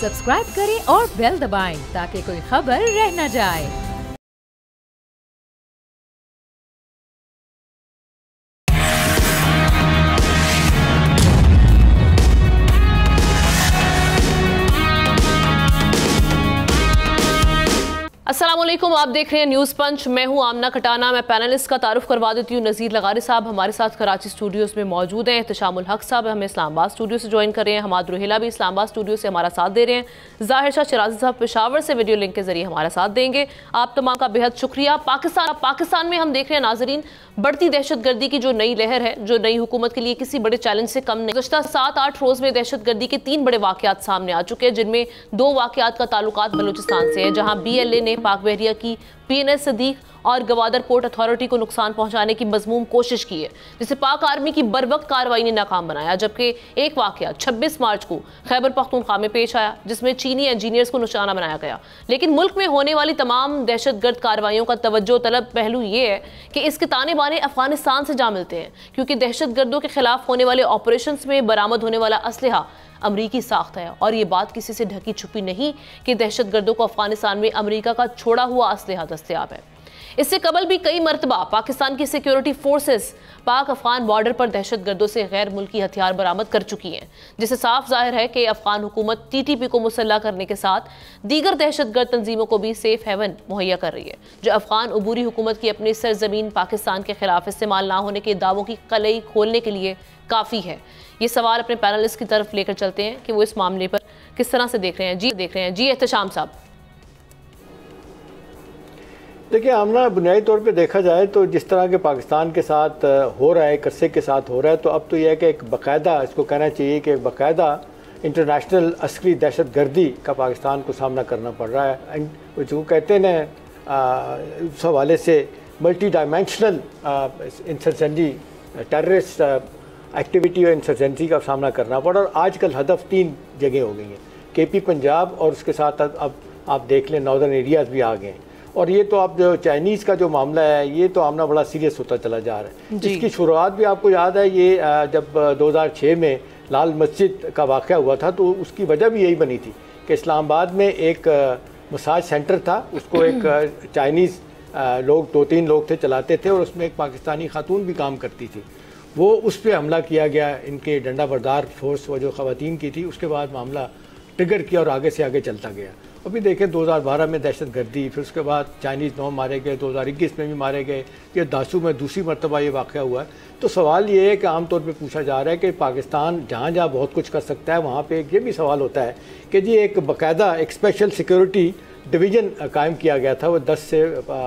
Subscribe करें और bell दबाएं ताकि कोई खबर रह न जाए। अस्सलामुअलैकुम, आप देख रहे हैं न्यूज़ पंच। मैं हूं आमना खटाना। मैं पैनलिस्ट का तारुफ करवा देती हूँ। नज़ीर लगारी साहब हमारे साथ कराची स्टूडियोज़ में मौजूद हैं। एहतशामुल हक साहब हमें इस्लामाबाद स्टूडियो से ज्वाइन कर रहे हैं। हमाद रुहेला भी इस्लामाबाद स्टूडियो से हमारा साथ दे रहे हैं। ज़ाहिर शाह शराजी साहब पेशावर से वीडियो लिंक के जरिए हमारा साथ देंगे। आप तमाम का बेहद शुक्रिया। पाकिस्तान में हम देख रहे हैं नाजरीन, बढ़ती दहशतगर्दी की जो नई लहर है, जो नई हुकूमत के लिए किसी बड़े चैलेंज से कम नहीं। गुज़श्ता 7-8 रोज़ में दहशतगर्दी के 3 बड़े वाक़यात सामने आ चुके हैं, जिनमें 2 वाक़यात का ताल्लुकात बलूचिस्तान से है, जहाँ BLA ने पाक बहरिया की PNS सदीक और गवादर पोर्ट अथॉरिटी को नुकसान पहुंचाने की मजमूम कोशिश की है, जिसे पाक आर्मी की बरवक्त कार्रवाई ने नाकाम बनाया। जबकि एक वाकया 26 मार्च को खैबर पख्तूनख्वा में पेश आया, जिसमें चीनी इंजीनियर्स को निशाना बनाया गया। लेकिन मुल्क में होने वाली तमाम दहशतगर्द कार्रवाइयों का तवज्जो तलब पहलू ये है कि इसके ताने बाने अफगानिस्तान से जा मिलते हैं, क्योंकि दहशतगर्दों के खिलाफ होने वाले ऑपरेशन में बरामद होने वाला असलहा अमरीकी साख्त है। और ये बात किसी से ढकी छुपी नहीं कि दहशतगर्दों को अफगानिस्तान में अमरीका का छोड़ा हुआ असलहा दस्तयाब है। इससे कबल भी कई मरतबा पाकिस्तान की सिक्योरिटी फोर्सेस पाक अफगान बॉर्डर पर दहशतगर्दों से गैर मुल्की हथियार बरामद कर चुकी हैं, जिससे साफ जाहिर है कि अफगान हुकूमत TTP को मुसल्ला करने के साथ दीगर दहशतगर्द तंजीमों को भी सेफ हेवन मुहैया कर रही है, जो अफगान अबूरी हुकूमत की अपनी सरजमीन पाकिस्तान के खिलाफ इस्तेमाल ना होने के दावों की कलई खोलने के लिए काफ़ी है। ये सवाल अपने पैनलिस्ट की तरफ लेकर चलते हैं कि वो इस मामले पर किस तरह से देख रहे हैं। जी एहतशाम साहब। देखिए, आमना बुनियादी तौर पे देखा जाए तो जिस तरह के पाकिस्तान के साथ हो रहा है, एक अरसे के साथ हो रहा है, तो अब तो यह है कि एक बाकायदा, इसको कहना चाहिए कि एक बाकायदा इंटरनेशनल अस्करी दहशतगर्दी का पाकिस्तान को सामना करना पड़ रहा है। जो कहते हैं उस हवाले से multi dimensional insurgency, terrorist activity और इंसर्जेंसी का सामना करना पड़ा। और आजकल हदफ 3 जगह हो गई हैं, KP पंजाब, और उसके साथ अब आप देख लें नॉर्दर्न एरियाज़ भी आ गए हैं। और ये तो आप जो चाइनीज़ का जो मामला है, ये तो आमना बड़ा सीरियस होता चला जा रहा है। इसकी शुरुआत भी आपको याद है, ये जब 2006 में लाल मस्जिद का वाक़या हुआ था, तो उसकी वजह भी यही बनी थी कि इस्लामाबाद में एक मसाज सेंटर था, उसको एक चाइनीज़ लोग 2-3 लोग थे चलाते थे, और उसमें एक पाकिस्तानी खातून भी काम करती थी। वो उस पर हमला किया गया, इनके डंडा बरदार फोर्स वो जो ख़वातीन की थी, उसके बाद मामला ट्रिगर किया और आगे से आगे चलता गया। अभी देखें 2012 में दहशतगर्दी, फिर उसके बाद चाइनीज़ 9 मारे गए, 2021 में भी मारे गए, ये दासू में दूसरी मरतबा ये वाक़या हुआ है। तो सवाल ये है कि आमतौर पे पूछा जा रहा है कि पाकिस्तान जहाँ जहाँ बहुत कुछ कर सकता है, वहाँ पे एक ये भी सवाल होता है कि जी एक बाकायदा एक स्पेशल सिक्योरिटी डिवीज़न कायम किया गया था, वो 10 से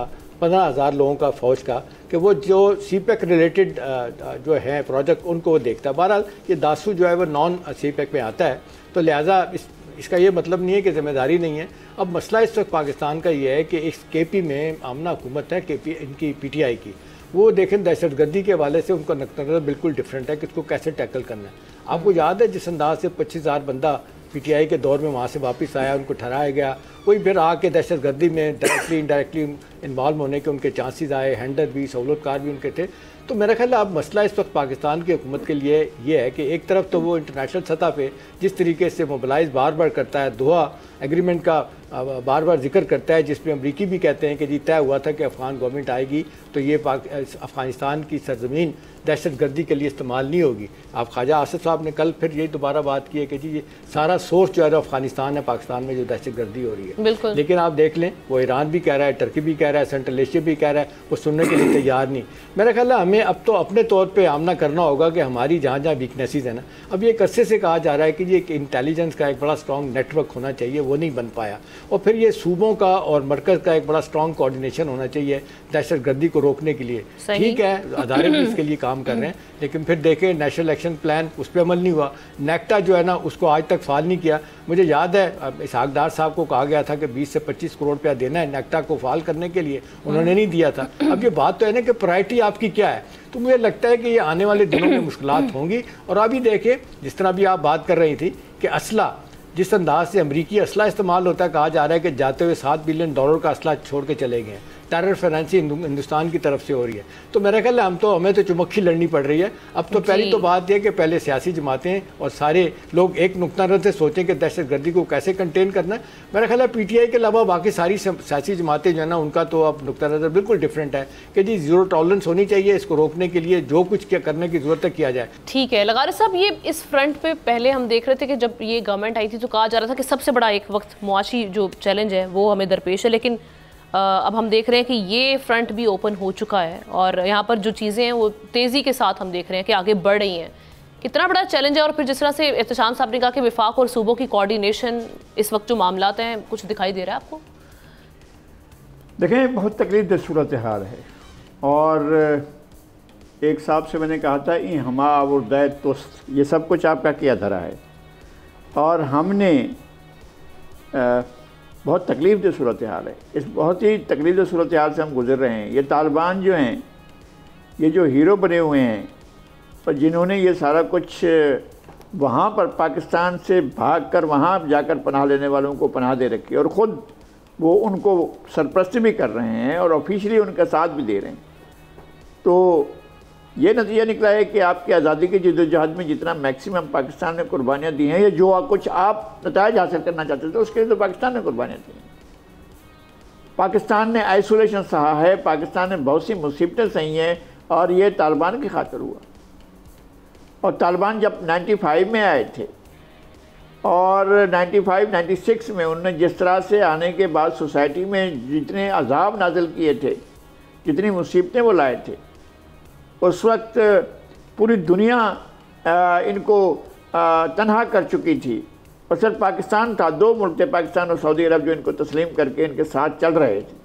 15,000 लोगों का फ़ौज का, कि वो जो CPEC रिलेटेड जो है प्रोजेक्ट, उनको वो देखता है। बहरहाल ये दासू जो है वो नॉन CPEC में आता है, तो लिहाजा इसका ये मतलब नहीं है कि जिम्मेदारी नहीं है। अब मसला इस वक्त पाकिस्तान का ये है कि इस KP में आमना हुकूमत है, KP इनकी PTI की, वो देखें दहशतगर्दी के हवाले से उनका नज़र बिल्कुल डिफरेंट है कि इसको कैसे टैकल करना है। आपको याद है जिस अंदाज से 25,000 बंदा PTI के दौर में वहाँ से वापस आया, उनको ठहराया गया, कोई फिर आके दहशतगर्दी में डायरेक्टली इनडायरेक्टली इन्वॉल्व होने के उनके चांसेस आए, हैंडल भी, सहूलतकार भी उनके थे। तो मेरा ख्याल है अब मसला इस वक्त पाकिस्तान की हुकूमत के लिए ये है कि एक तरफ तो वो इंटरनेशनल सतह पे जिस तरीके से मोबिलाइज बार बार करता है, दोहा एग्रीमेंट का बार बार जिक्र करता है, जिसमें अमरीकी भी कहते हैं कि जी तय हुआ था कि अफ़गान गवर्नमेंट आएगी तो ये अफ़गानिस्तान की सरजमीन दहशतगर्दी के लिए इस्तेमाल नहीं होगी। आप ख्वाजा आसिफ साहब ने कल फिर यही दोबारा बात की है कि जी ये सारा सोर्स जो है अफ़गानिस्तान है, पाकिस्तान में जो दहशतगर्दी हो रही है। लेकिन आप देख लें, वो ईरान भी कह रहा है, टर्की भी कह रहा है, सेंट्रल एशिया भी कह रहा है, वो सुनने के लिए तैयार नहीं। मेरा ख्याल है हमें अब तो अपने तौर पर आमना करना होगा कि हमारी जहाँ जहाँ वीकनेसेस है ना, अब ये अरसे से कहा जा रहा है कि ये एक इंटेलिजेंस का एक बड़ा स्ट्रॉन्ग नेटवर्क होना चाहिए, वो नहीं बन पाया। और फिर ये सूबों का और मरकज़ का एक बड़ा स्ट्रॉन्ग कोऑर्डिनेशन होना चाहिए दहशतगर्दी को रोकने के लिए। ठीक है, अदारे भी इसके लिए काम कर रहे हैं, लेकिन फिर देखें नेशनल एक्शन प्लान उस पर अमल नहीं हुआ। नेक्टा जो है ना, उसको आज तक फाल नहीं किया। मुझे याद है इसहाकदार साहब को कहा गया था कि 20 से 25 करोड़ रुपया देना है नेक्टा को फाल करने के लिए, उन्होंने नहीं दिया था। अब ये बात तो है ना कि प्रायोरिटी आपकी क्या है। तो मुझे लगता है कि ये आने वाले दिनों में मुश्किलात होंगी। और अभी देखिए जिस तरह भी आप बात कर रही थी कि असला, जिस अंदाज से अमरीकी असला इस्तेमाल होता है, कहा जा रहा है कि जाते हुए $7 बिलियन का असला छोड़ के चले गए। टेरर फाइनेंसिंग हिंदुस्तान की तरफ से हो रही है। तो मेरा ख्याल है हमें तो चुमक्खी लड़नी पड़ रही है। अब तो पहली तो बात यह कि पहले सियासी जमातें और सारे लोग एक नुक्ता नज़र से सोचें कि दहशत गर्दी को कैसे कंटेन करना है। मेरा ख्याल है PTI के अलावा बाकी सारी सियासी जमातें जो है ना, उनका तो अब नुक्ता नज़र बिल्कुल डिफरेंट है कि जी जीरो टॉलरेंस होनी चाहिए, इसको रोकने के लिए जो कुछ क्या करने की जरूरत है किया जाए। ठीक है लगारी साहब, ये इस फ्रंट पे पहले हम देख रहे थे कि जब ये गवर्नमेंट आई थी तो कहा जा रहा था कि सबसे बड़ा एक वक्त मुआशी जो चैलेंज है वो हमें दरपेश है, लेकिन अब हम देख रहे हैं कि ये फ्रंट भी ओपन हो चुका है और यहाँ पर जो चीज़ें हैं वो तेज़ी के साथ हम देख रहे हैं कि आगे बढ़ रही हैं। कितना बड़ा चैलेंज है, और फिर जिस तरह से एहतशाम साहब ने कहा कि विफाक और सूबों की कोऑर्डिनेशन इस वक्त जो मामलात हैं, कुछ दिखाई दे रहा है आपको? देखें, बहुत तकलीफ सूरत हाल है और एक साहब से मैंने कहा था ई हमा और दै तुस्त, ये सब कुछ आपका किया धरा है और हमने बहुत तकलीफ सूरत हाल है। इस बहुत ही तकलीफ सूरत हाल से हम गुजर रहे हैं। ये तालिबान जो हैं, ये जो हीरो बने हुए हैं और जिन्होंने ये सारा कुछ वहाँ पर पाकिस्तान से भाग कर वहाँ जाकर पनाह लेने वालों को पनाह दे रखी है और ख़ुद वो उनको सरपरस्ती भी कर रहे हैं और ऑफिशियली उनका साथ भी दे रहे हैं। तो ये नतीजा निकला है कि आपकी आज़ादी की जद्दोजहद में जितना मैक्सिमम पाकिस्तान ने कुर्बानियाँ दी हैं, या जो कुछ आप नताइज हासिल करना चाहते थे उसके लिए तो पाकिस्तान ने कुर्बानियाँ दी हैं। पाकिस्तान ने आइसोलेशन सहा है, पाकिस्तान ने बहुत सी मुसीबतें सही हैं और ये तालिबान की खातिर हुआ। और तालिबान जब 95 में आए थे और 95-96 में उन्होंने जिस तरह से आने के बाद सोसाइटी में जितने अजाब नाजिल किए थे, जितनी मुसीबतें वो लाए थे, उस वक्त पूरी दुनिया इनको तन्हा कर चुकी थी और सिर्फ पाकिस्तान था, दो मुल्क थे, पाकिस्तान और सऊदी अरब, जो इनको तस्लीम करके इनके साथ चल रहे थे।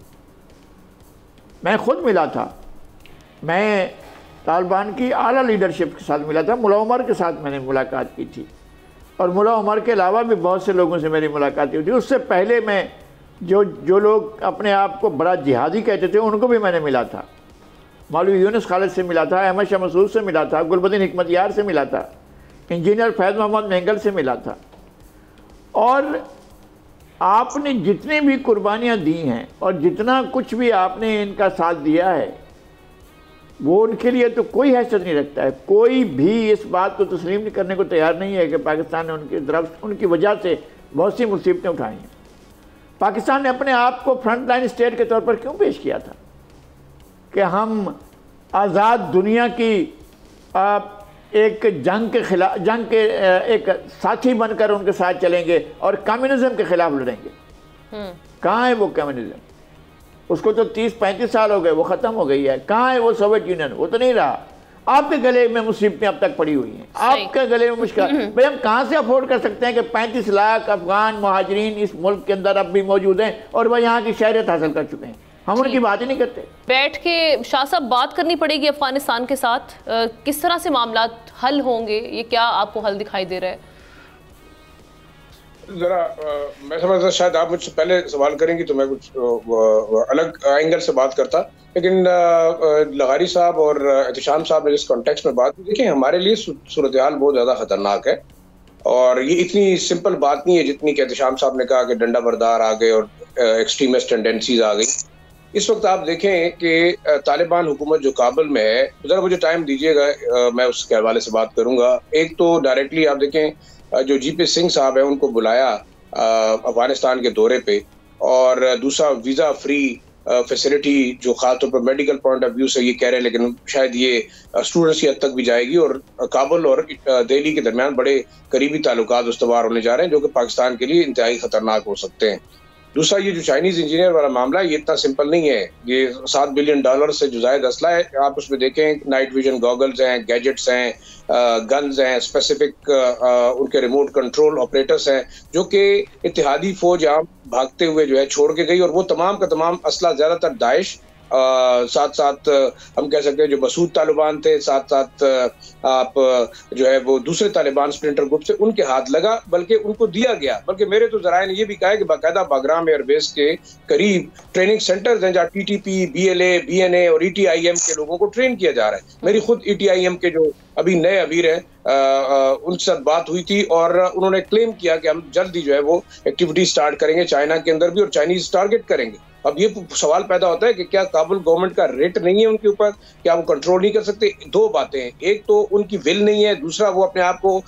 मैं ख़ुद मिला था, मैं तालिबान की आला लीडरशिप के साथ मिला था, मुल्ला उमर के साथ मैंने मुलाकात की थी और मुल्ला उमर के अलावा भी बहुत से लोगों से मेरी मुलाकात हुई थी। उससे पहले मैं जो लोग अपने आप को बड़ा जिहादी कहते थे उनको भी मैंने मिला था। मौलवी यूनुस खालिद से मिला था, अहमद शाह मसूद से मिला था, गुलबदीन हिकमत यार से मिला था, इंजीनियर फैज़ मोहम्मद मेंगल से मिला था। और आपने जितनी भी कुर्बानियाँ दी हैं और जितना कुछ भी आपने इनका साथ दिया है, वो उनके लिए तो कोई हैसियत नहीं रखता है। कोई भी इस बात को तस्लीम करने को तैयार नहीं है कि पाकिस्तान ने उनकी तरफ, उनकी वजह से बहुत सी मुसीबतें उठाई हैं। पाकिस्तान ने अपने आप को फ्रंट लाइन स्टेट के तौर पर क्यों पेश किया था कि हम आज़ाद दुनिया की एक जंग के खिलाफ, जंग के एक साथी बनकर उनके साथ चलेंगे और कम्युनिज्म के खिलाफ लड़ेंगे। कहाँ है वो कम्युनिज्म? उसको तो 30-35 साल हो गए, वो ख़त्म हो गई है। कहाँ है वो सोवियत यूनियन? वो तो नहीं रहा। आपके गले में मुसीबतें अब तक पड़ी हुई हैं, आपके गले में मुश्किल। भाई हम कहाँ से अफोर्ड कर सकते हैं कि 35 लाख अफगान मुहाजिरीन इस मुल्क के अंदर अब भी मौजूद हैं और वह यहाँ की शहरियत हासिल कर चुके हैं? हम उनकी बात ही नहीं करते। बैठ के शाह साहब बात करनी पड़ेगी अफगानिस्तान के साथ, किस तरह से मामला हल होंगे, ये क्या आपको हल दिखाई दे रहा है? जरा मैं समझता शायद आप मुझसे पहले सवाल करेंगी तो मैं कुछ अलग एंगल से बात करता, लेकिन लगारी साहब और एहतशाम साहब ने जिस कॉन्टेक्स्ट में बात की, देखिए हमारे लिए सूरत हाल बहुत ज़्यादा ख़तरनाक है और ये इतनी सिंपल बात नहीं है जितनी कि एहतशाम साहब ने कहा कि डंडा बरदार आ गए और एक्सट्रीमिस्ट टेंडेंसीज आ गई। इस वक्त आप देखें कि तालिबान हुकूमत जो काबुल में है, ज़रा मुझे टाइम दीजिएगा, मैं उसके हवाले से बात करूँगा। एक तो डायरेक्टली आप देखें जो GP सिंह साहब है उनको बुलाया अफगानिस्तान के दौरे पे, और दूसरा वीज़ा फ्री फैसिलिटी जो खास तौर पर मेडिकल पॉइंट ऑफ व्यू से ये कह रहे हैं, लेकिन शायद ये स्टूडेंट्स की हद तक भी जाएगी और काबुल और दिल्ली के दरमियान बड़े करीबी ताल्लुकात उस्तवार होने जा रहे हैं जो कि पाकिस्तान के लिए इंतहाई खतरनाक हो सकते हैं। दूसरा ये जो चाइनीज इंजीनियर वाला मामला है, ये इतना सिंपल नहीं है। ये $7 बिलियन से जो जायद असला है, आप उसमें देखें नाइट विजन गॉगल्स हैं, गैजेट्स हैं, गन्स हैं, स्पेसिफिक उनके रिमोट कंट्रोल ऑपरेटर्स हैं जो कि इत्तेहादी फौज यहाँ भागते हुए जो है छोड़ के गई, और वो तमाम का तमाम असला ज़्यादातर दाइश, साथ साथ हम कह सकते हैं जो मसूद तालिबान थे, साथ साथ आप जो है वो दूसरे तालिबान स्प्लिंटर ग्रुप से उनके हाथ लगा, बल्कि उनको दिया गया। बल्कि मेरे तो जराए ने ये भी कहा है कि बाकायदा बागराम एयरबेस के करीब ट्रेनिंग सेंटर्स हैं जहाँ TTP, BLA, BNA और ETIM के लोगों को ट्रेन किया जा रहा है। मेरी खुद ETIM के जो अभी नए अमीर हैं उनके साथ बात हुई थी और उन्होंने क्लेम किया कि हम जल्दी जो है वो एक्टिविटी स्टार्ट करेंगे चाइना के अंदर भी और चाइनीज टारगेट करेंगे। अब ये सवाल पैदा होता है कि क्या काबुल गवर्नमेंट का रेट नहीं है उनके ऊपर, क्या वो कंट्रोल नहीं कर सकते? दो बातें हैं, एक तो उनकी विल नहीं है, दूसरा वो अपने आप को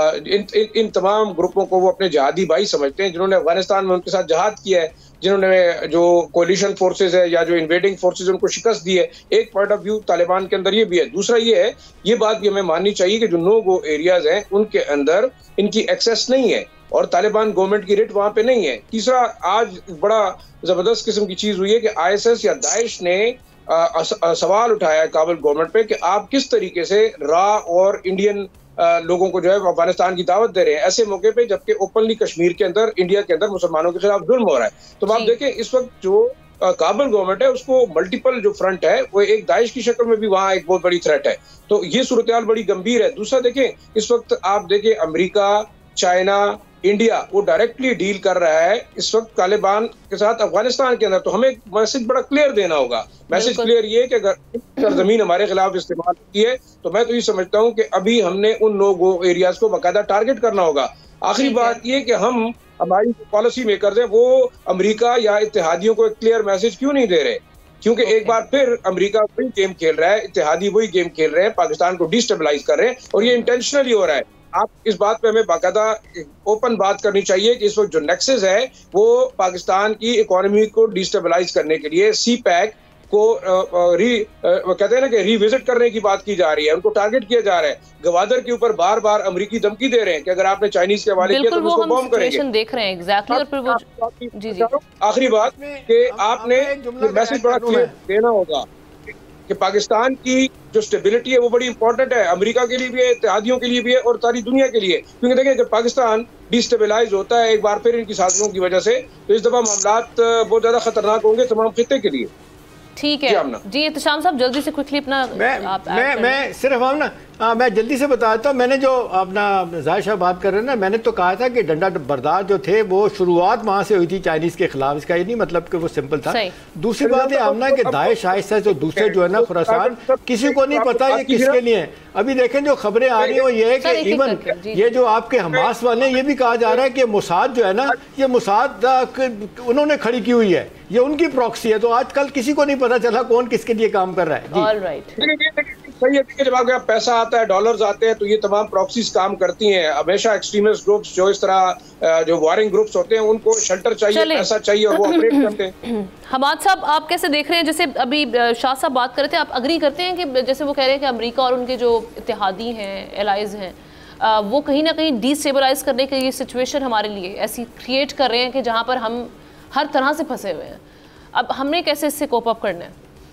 इन तमाम ग्रुपों को वो अपने जहादी भाई समझते हैं जिन्होंने अफगानिस्तान में उनके साथ जहाद किया है, जिन्होंने जो कोलिशन फोर्सेज है या जो इन्वेडिंग फोर्सेज उनको शिकस्त दी है। एक पॉइंट ऑफ व्यू तालिबान के अंदर ये भी है। दूसरा ये है, ये बात भी हमें माननी चाहिए कि जो नो गो एरियाज हैं उनके अंदर इनकी एक्सेस नहीं है और तालिबान गवर्नमेंट की रेट वहां पे नहीं है। तीसरा, आज बड़ा जबरदस्त किस्म की चीज हुई है कि ISS या दाइश ने सवाल उठाया है काबुल गवर्नमेंट पे कि आप किस तरीके से रा और इंडियन लोगों को जो है अफगानिस्तान की दावत दे रहे हैं ऐसे मौके पे, जबकि ओपनली कश्मीर के अंदर, इंडिया के अंदर मुसलमानों के खिलाफ जुल्म हो रहा है। तो आप देखें इस वक्त जो काबुल गवर्नमेंट है उसको मल्टीपल जो फ्रंट है वो एक दाइश की शक्ल में भी वहां एक बहुत बड़ी थ्रेट है। तो ये सूरत हाल बड़ी गंभीर है। दूसरा देखें, इस वक्त आप देखें अमेरिका, चाइना, इंडिया वो डायरेक्टली डील कर रहा है इस वक्त तालिबान के साथ अफगानिस्तान के अंदर। तो हमें मैसेज बड़ा क्लियर देना होगा। मैसेज क्लियर ये है कि अगर जमीन हमारे खिलाफ इस्तेमाल होती है तो मैं तो ये समझता हूँ कि अभी हमने उन नो गो एरियाज को बाकायदा टारगेट करना होगा। आखिरी बात ये कि हम हमारी पॉलिसी मेकर्स हैं वो अमेरिका या इत्तेहादियों को एक क्लियर मैसेज क्यों नहीं दे रहे? क्योंकि एक बार फिर अमेरिका वही गेम खेल रहा है, इत्तेहादी वही गेम खेल रहे हैं, पाकिस्तान को डिस्टेबलाइज कर रहे हैं और ये इंटेंशनली हो रहा है। आप इस बात पे हमें बाकायदा ओपन बात करनी चाहिए कि इस वक्त जो नेक्सस है वो पाकिस्तान की इकोनॉमी को डिस्टेबलाइज करने के लिए CPEC को कहते हैं ना कि रिविजिट करने की बात की जा रही है, उनको टारगेट किया जा रहा है। गवादर के ऊपर बार बार अमेरिकी धमकी दे रहे हैं कि अगर आपने चाइनीज के हवाले किया तो उसको बॉम्ब करेंगे। देख रहे हैं एग्जैक्टली। और फिर वो जी आखिरी बात कि आपने मैसेज बड़ा क्लियर देना होगा कि पाकिस्तान की जो स्टेबिलिटी है वो बड़ी इंपॉर्टेंट है, अमेरिका के लिए भी है, इत्तेहादियों के लिए भी है और सारी दुनिया के लिए। क्योंकि देखिए जब पाकिस्तान डिस्टेबलाइज होता है एक बार फिर इनकी साजिशों की वजह से, तो इस दफा मामलात बहुत ज्यादा खतरनाक होंगे तमाम खित्ते के लिए। ठीक है जी, एहतशाम साहब जल्दी से क्विकली अपना मैं सिर्फ मैं जल्दी से बताता हूँ। मैंने जो अपना जाहिर साहब बात कर रहे हैं ना, मैंने तो कहा था कि डंडा बरदार जो थे वो शुरुआत वहाँ से हुई थी चाइनीज के खिलाफ। इसका ये नहीं मतलब कि वो सिंपल था। दूसरी बात है आमना कि दाइश ISIS जो दूसरे जो है ना खुरासान, किसी को नहीं पता ये किसके लिए है। अभी देखें जो खबरें आ रही है वो ये है कि इवन ये जो आपके हमास वाले ये भी कहा जा रहा है कि मुसाद जो है ना, ये मुसाद उन्होंने खड़ी की हुई है, ये उनकी प्रॉक्सी है। तो आजकल किसी को नहीं पता चला कौन किसके लिए काम कर रहा है। ऑलराइट, सही है कि जब आपके पैसा आता है, डॉलर्स आते हैं, तो ये तमाम प्रॉक्सीज काम करती हैं। हमेशा एक्सट्रीमिस्ट ग्रुप्स जो इस तरह जो वॉरिंग ग्रुप्स होते हैं उनको शेल्टर चाहिए, पैसा चाहिए और वो ऑपरेट करते हैं। हमाद साहब आप कैसे देख रहे हैं, जैसे अभी शाह साहब बात कर रहे थे, आप अग्री करते हैं कि जैसे वो कह रहे हैं कि अमेरिका और उनके जो इत्तेहादी हैं, एलाइज हैं, वो कहीं ना कहीं डिस्टेबलाइज करने की ये सिचुएशन हमारे लिए ऐसी क्रिएट कर रहे हैं कि जहाँ पर हम हर तरह से फंसे हुए हैं। अब हमने कैसे इससे कोप अप करना है?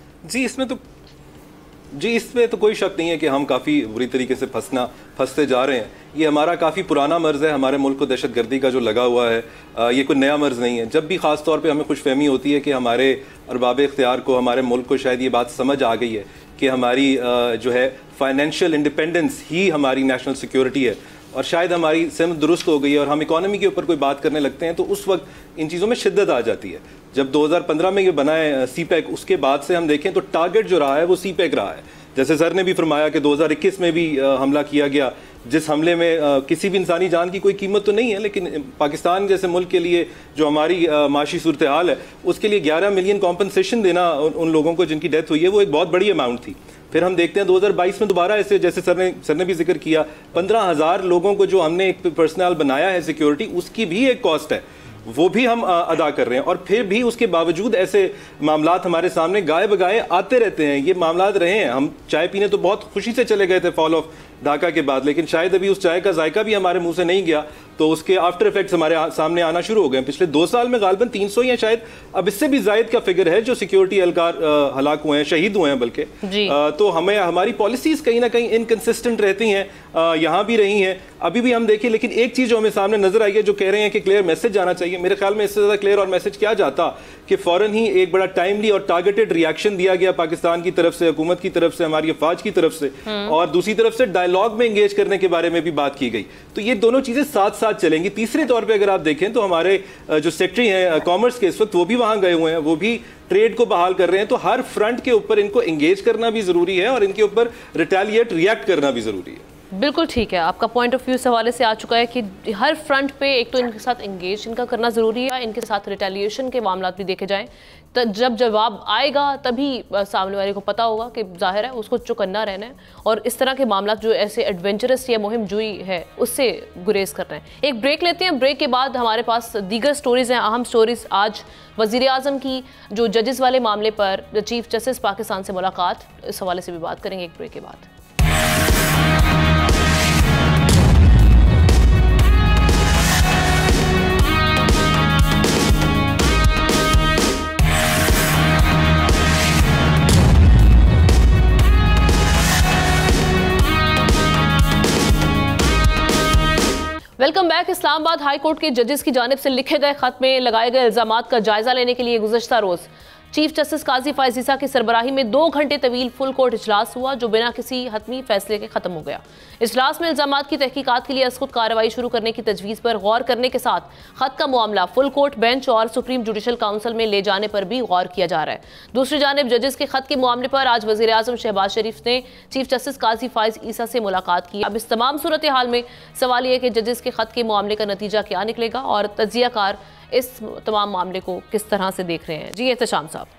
इसमें तो कोई शक नहीं है कि हम काफ़ी बुरी तरीके से फंसते जा रहे हैं। ये हमारा काफ़ी पुराना मर्ज़ है, हमारे मुल्क को दहशतगर्दी का जो लगा हुआ है, ये कोई नया मर्ज़ नहीं है। जब भी ख़ास तौर पे हमें खुशफहमी होती है कि हमारे अरबाब इख्तियार को, हमारे मुल्क को शायद ये बात समझ आ गई है कि हमारी जो है फाइनेंशियल इंडिपेंडेंस ही हमारी नेशनल सिक्योरिटी है और शायद हमारी समझ दुरुस्त हो गई है और हम इकॉनमी के ऊपर कोई बात करने लगते हैं, तो उस वक्त इन चीज़ों में शिद्दत आ जाती है। जब 2015 में ये बना है CPEC, उसके बाद से हम देखें तो टारगेट जो रहा है वो CPEC रहा है। जैसे सर ने भी फरमाया कि 2021 में भी हमला किया गया, जिस हमले में किसी भी इंसानी जान की कोई कीमत तो नहीं है, लेकिन पाकिस्तान जैसे मुल्क के लिए जो हमारी माशी सूरत हाल है उसके लिए 11 मिलियन कॉम्पनसेशन देना उन लोगों को जिनकी डेथ हुई है, वो एक बहुत बड़ी अमाउंट थी। फिर हम देखते हैं 2022 में दोबारा ऐसे, जैसे सर ने भी जिक्र किया, 15,000 लोगों को जो हमने एक पर्सनल बनाया है सिक्योरिटी, उसकी भी एक कॉस्ट है, वो भी हम अदा कर रहे हैं। और फिर भी उसके बावजूद ऐसे मामलात हमारे सामने गाए बगाए आते रहते हैं। ये मामलात रहे हैं। हम चाय पीने तो बहुत खुशी से चले गए थे फॉल ऑफ ढाका के बाद, लेकिन शायद अभी उस चाय का जायका भी हमारे मुंह से नहीं गया, तो उसके आफ्टर इफेक्ट्स हमारे सामने आना शुरू हो गए। पिछले 2 साल में गालबन 300 या शायद अब इससे भी जायद का फिगर है जो सिक्योरिटी एहलकार हलाक हुए हैं, शहीद हुए हैं बल्कि। तो हमें हमारी पॉलिसीज कहीं ना कहीं इनकंसिस्टेंट रहती हैं, यहाँ भी रही हैं, अभी भी हम देखिए। लेकिन एक चीज़ जो हमें सामने नजर आई है, जो कह रहे हैं कि क्लियर मैसेज जाना चाहिए, मेरे ख्याल में इससे ज़्यादा क्लियर और मैसेज क्या जाता कि फ़ौरन ही एक बड़ा टाइमली और टारगेटेड रिएक्शन दिया गया पाकिस्तान की तरफ से, हुकूमत की तरफ से, हमारी अफवाज की तरफ से, और दूसरी तरफ से डायलॉग में इंगेज करने के बारे में भी बात की गई। तो ये दोनों चीज़ें साथ साथ चलेंगी। तीसरे तौर पे अगर आप देखें तो हमारे जो सेक्रेटरी हैं कॉमर्स के, इस वक्त वो भी वहाँ गए हुए हैं, वो भी ट्रेड को बहाल कर रहे हैं। तो हर फ्रंट के ऊपर इनको इंगेज करना भी ज़रूरी है और इनके ऊपर रिटेलिएट रिएक्ट करना भी ज़रूरी है। बिल्कुल ठीक है, आपका पॉइंट ऑफ व्यू इस हवाले से आ चुका है कि हर फ्रंट पे एक तो इनके साथ एंगेज इनका करना ज़रूरी है, इनके साथ रिटेलिएशन के मामला भी देखे जाएं, तो जब जवाब आएगा तभी सामने वाले को पता होगा कि जाहिर है उसको चौकन्ना रहना है और इस तरह के मामला जो ऐसे एडवेंचरस या मुहिम जुई है उससे गुरेज करना है। एक ब्रेक लेते हैं, ब्रेक के बाद हमारे पास दीगर स्टोरीज़ हैं, अहम स्टोरीज़। आज वज़ीर आज़म की जो जजेस वाले मामले पर चीफ जस्टिस पाकिस्तान से मुलाकात, इस हवाले से भी बात करेंगे एक ब्रेक के बाद। Welcome back. Islamabad high court के जजेस की जानिब से लिखे गए खत में लगाए गए इल्जामात का जायजा लेने के लिए गुज़श्ता रोज़ चीफ जस्टिस काजी फायज़ ईसा की सरबराही में 2 घंटे तवील फुल कोर्ट इजलास हुआ, जो बिना किसी हतमी फैसले के खत्म हो गया। इजलास में इल्जामात की तहकीकात के लिए अज़ खुद कार्रवाई शुरू करने की तजवीज़ पर गौर करने के साथ खत का मामला फुल कोर्ट बेंच और सुप्रीम जुडिशल काउंसिल में ले जाने पर भी गौर किया जा रहा है। दूसरी जानिब जजेस के खत के मामले पर आज वज़ीर आज़म शहबाज शरीफ ने चीफ जस्टिस काजी फायज़ ईसा से मुलाकात की। अब इस तमाम सूरत हाल में सवाल यह कि जजेस के खत के मामले का नतीजा क्या निकलेगा और तज्जियाकार इस तमाम मामले को किस तरह से देख रहे हैं। जी एहतशाम साहब।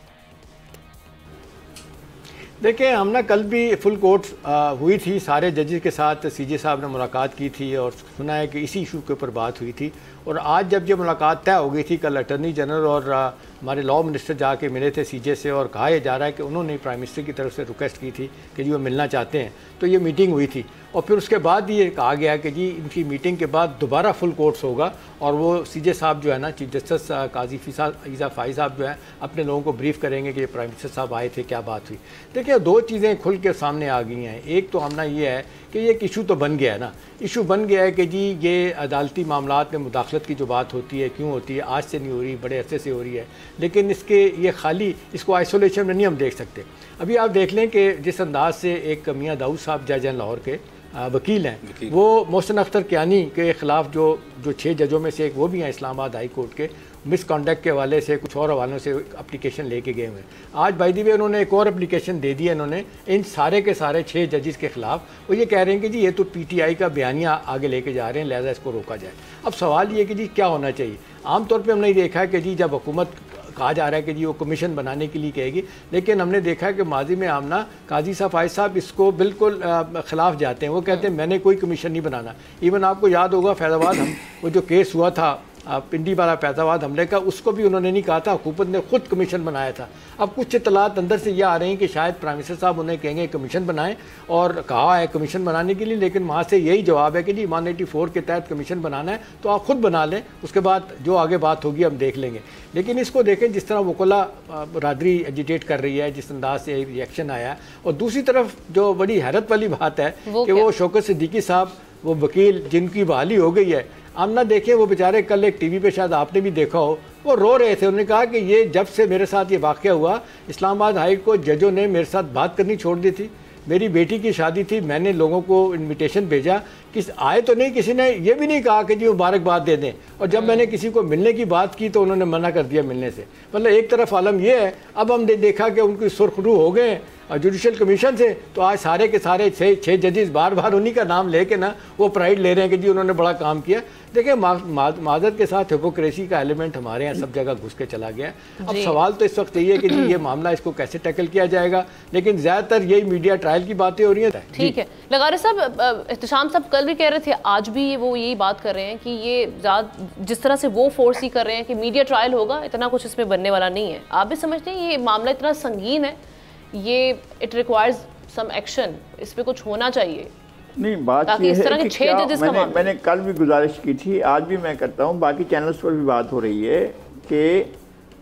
देखिए, हम ना कल भी फुल कोर्ट हुई थी, सारे जजेस के साथ सीजे साहब ने मुलाकात की थी और सुना है कि इसी इशू के ऊपर बात हुई थी। और आज जब ये मुलाकात तय हो गई थी, कल अटर्नी जनरल और हमारे लॉ मिनिस्टर जाके मिले थे सीजे से और कहा जा रहा है कि उन्होंने प्राइम मिनिस्टर की तरफ से रिक्वेस्ट की थी कि जी वो मिलना चाहते हैं, तो ये मीटिंग हुई थी। और फिर उसके बाद ये कहा गया कि जी इनकी मीटिंग के बाद दोबारा फुल कोर्ट्स होगा और वो सीजे साहब जो है ना, चीफ जस्टिस काजी ईसा फाइज़ साहब जो है अपने लोगों को ब्रीफ करेंगे कि ये प्राइम मिनिस्टर साहब आए थे, क्या बात हुई। देखिए, 2 चीज़ें खुल के सामने आ गई हैं। एक तो हमना ये है कि ये एक इशू तो बन गया है ना, इशू बन गया है कि जी ये अदालती मामलात में मुदाखलत की जो बात होती है, क्यों होती है, आज से नहीं हो रही, बड़े अरसे से हो रही है। लेकिन इसके ये खाली इसको आइसोलेशन में नहीं हम देख सकते। अभी आप देख लें कि जिस अंदाज से एक मियाँ दाऊद साहब जज हैं लाहौर के वकील हैं, वो मोहसिन अख्तर कियानी के ख़िलाफ़ जो 6 जजों में से एक वो भी हैं इस्लामाबाद हाई कोर्ट के, मिसकॉन्डक्ट के हवाले से कुछ और हवालों से एप्लीकेशन लेके गए हुए हैं। आज बाय द वे उन्होंने एक और एप्लीकेशन दे दी है इन्होंने इन सारे के सारे 6 जजेस के ख़िलाफ़। वो ये कह रहे हैं कि जी ये तो PTI का बयानिया आगे लेके जा रहे हैं, लिहाजा इसको रोका जाए। अब सवाल ये कि जी क्या होना चाहिए। आमतौर पर हमने देखा है कि जी जब हुकूमत कहा जा रहा है कि जी वो कमीशन बनाने के लिए कहेगी, लेकिन हमने देखा है कि माजी में आमना काजी फायज़ साहब इसको बिल्कुल ख़िलाफ़ जाते हैं। वो कहते हैं मैंने कोई कमीशन नहीं बनाना। इवन आपको याद होगा फैज़ाबाद हम वो जो केस हुआ था पिंडी वाला फैज़ाबाद हमले का, उसको भी उन्होंने नहीं कहा था, हुकूमत ने खुद कमीशन बनाया था। अब कुछ इत्तलात अंदर से ये आ रही हैं कि शायद प्राइम मिनिस्टर साहब उन्हें कहेंगे कमीशन बनाएं और कहा है कमीशन बनाने के लिए, लेकिन वहाँ से यही जवाब है कि जी 184 के तहत कमीशन बनाना है तो आप खुद बना लें, उसके बाद जो आगे बात होगी हम देख लेंगे। लेकिन इसको देखें जिस तरह वकला बरादरी एजिटेट कर रही है, जिस अंदाज से रिएक्शन आया। और दूसरी तरफ जो बड़ी हैरत वाली बात है कि वो शौकत सिद्दीकी साहब, वो वकील जिनकी बहाली हो गई है, आमना देखिए वो बेचारे कल एक टीवी पे शायद आपने भी देखा हो, वो रो रहे थे। उन्होंने कहा कि ये जब से मेरे साथ ये वाक़या हुआ, इस्लामाबाद हाई कोर्ट जजों ने मेरे साथ बात करनी छोड़ दी थी। मेरी बेटी की शादी थी, मैंने लोगों को इनविटेशन भेजा, किस आए तो नहीं, किसी ने ये भी नहीं कहा कि जी मुबारकबाद दे दें। और जब मैंने किसी को मिलने की बात की तो उन्होंने मना कर दिया मिलने से। मतलब एक तरफ आलम ये है, अब हमने देखा कि उनकी सुर्खरू हो गए और जुडिशल कमीशन से, तो आज सारे के सारे 6 जजेस बार बार उन्हीं का नाम लेके ना वो प्राइड ले रहे हैं कि जी उन्होंने बड़ा काम किया। देखिए, माजरत के साथ हिपोक्रेसी का एलिमेंट हमारे यहाँ सब जगह घुस के चला गया। अब सवाल तो इस वक्त यही है कि जी ये मामला इसको कैसे टैकल किया जाएगा, लेकिन ज़्यादातर यही मीडिया ट्रायल की बातें हो रही हैं। ठीक है, लगारे साहब, एहतशाम साहब कल भी कह रहे थे, आज भी वो यही बात कर रहे हैं कि ये जिस तरह से वो फोर्स ही कर रहे हैं कि मीडिया ट्रायल होगा, इतना कुछ इसमें बनने वाला नहीं है। आप भी समझते हैं ये मामला इतना संगीन है, ये इट रिक्वायर्स सम एक्शन, इस पर कुछ होना चाहिए। नहीं, बात ये है कि क्या मैंने कल भी गुजारिश की थी, आज भी मैं करता हूँ, बाकी चैनल्स पर भी बात हो रही है कि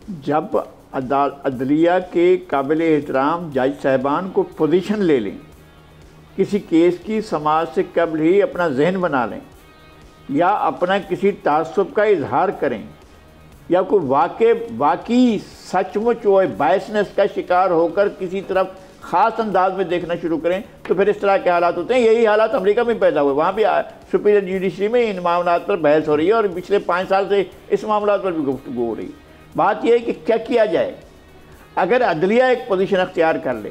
जब अदलिया के काबिल एहतराम जज साहिबान को पोजीशन ले लें, किसी केस की समाज से कबल ही अपना जहन बना लें या अपना किसी तासुब का इजहार करें या कोई वाकई सचमुच वो बायसनेस का शिकार होकर किसी तरफ ख़ास अंदाज में देखना शुरू करें, तो फिर इस तरह के हालात होते हैं। यही हालात अमेरिका में पैदा हुए, वहाँ भी सुपीरियर जुडिशरी में इन मामलात पर बहस हो रही है और पिछले 5 साल से इस मामलात पर भी गुफ्तगू हो रही है। बात यह है कि क्या किया जाए। अगर अदलिया एक पोजीशन अख्तियार कर ले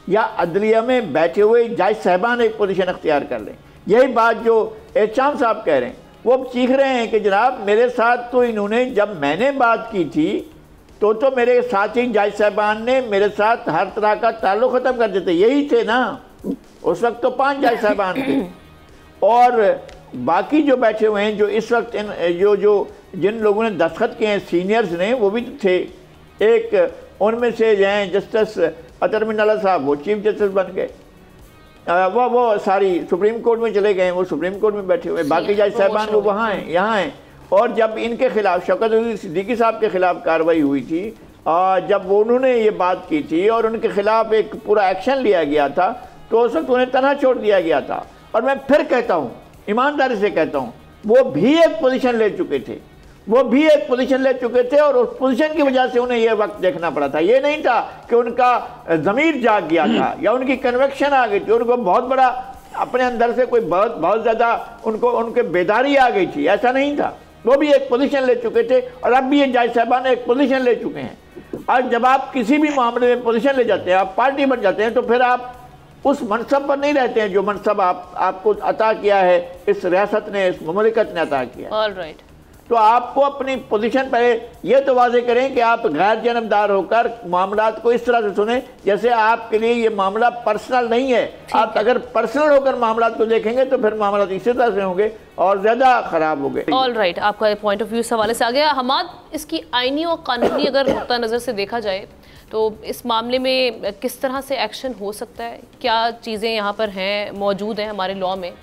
या अदलिया में बैठे हुए जज साहबान एक पोजीशन अख्तियार कर लें। यही बात जो एहसाम साहब कह रहे हैं, वो अब चीख रहे हैं कि जनाब मेरे साथ तो इन्होंने, जब मैंने बात की थी तो मेरे साथी जज साहबान ने मेरे साथ हर तरह का ताल्लुक ख़त्म कर देते, यही थे ना उस वक्त, तो 5 जज साहबान थे। और बाकी जो बैठे हुए हैं, जो इस वक्त जिन लोगों ने दस्तखत किए हैं सीनियर्स ने, वो भी थे। एक उनमें से जो हैं जस्टिस अतर मिनाला साहब, वो चीफ जस्टिस बन गए, वो सारी सुप्रीम कोर्ट में चले गए, वो सुप्रीम कोर्ट में बैठे हुए। बाकी जज साहबान लोग वहाँ हैं, यहाँ हैं। और जब इनके खिलाफ शौकत अली सिद्दीकी साहब के खिलाफ कार्रवाई हुई थी, जब उन्होंने ये बात की थी और उनके खिलाफ एक पूरा एक्शन लिया गया था, तो उस वक्त उन्हें तनहा छोड़ दिया गया था। और मैं फिर कहता हूँ, ईमानदारी से कहता हूँ, वो भी एक पोजीशन ले चुके थे, वो भी एक पोजीशन ले चुके थे, और उस पोजीशन की वजह से उन्हें यह वक्त देखना पड़ा था। ये नहीं था कि उनका ज़मीर जाग गया था या उनकी कन्विक्शन आ गई थी, उनको बहुत बड़ा अपने अंदर से कोई बहुत ज़्यादा उनके बेदारी आ गई थी, ऐसा नहीं था। वो भी एक पोजीशन ले चुके थे, और अब भी ये जज साहबान एक पोजीशन ले चुके हैं। और जब आप किसी भी मामले में पोजीशन ले जाते हैं, आप पार्टी बन जाते हैं, तो फिर आप उस मनसब पर नहीं रहते हैं जो मनसब आपको अता किया है इस रियासत ने, इस मुमलिकत ने अता किया। All right. तो आपको अपनी पोजीशन पर यह तो वाजे करें कि आप गैर जानबदार होकर मामलात को इस तरह से सुने जैसे आपके लिए ये मामला पर्सनल नहीं है। आप अगर पर्सनल होकर मामलात को देखेंगे तो फिर मामलात इसी तरह से होंगे और ज़्यादा ख़राब होंगे। ऑल राइट, आपका पॉइंट ऑफ व्यू इस हवाले से आ गया। हमाद, इसकी आईनी और कानूनी अगर नुक्ता नज़र से देखा जाए तो इस मामले में किस तरह से एक्शन हो सकता है? क्या चीज़ें यहाँ पर हैं, मौजूद हैं हमारे लॉ में?